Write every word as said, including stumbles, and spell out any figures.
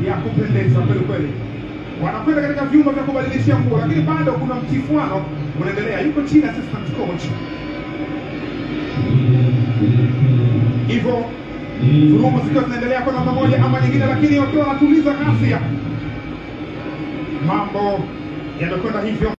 ya kupendeza kweli kweli. Wanakwenda katika vyumba vya kubadilishia nguo, lakini bado kuna mtifuano unaendelea. Yuko chini assistant coach. Hivyo vurugu zikiwa zinaendelea kwa namna moja ama nyingine, lakini wakiwa wanatuliza ghasia. Mambo yamekwenda hivyo.